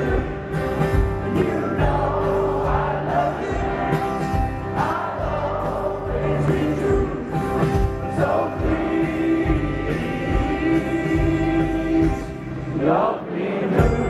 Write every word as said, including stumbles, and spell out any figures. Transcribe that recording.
You know I love you. I'll always be true. So please love me new.